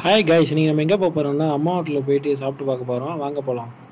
Hi guys, இன்னைக்கு நம்ம எங்கே போக போகிறோம்னா அம்மா ஹோட்டலில் போயிட்டு சாப்பிட்டு பார்க்க போகிறோம். வாங்க போகலாம்.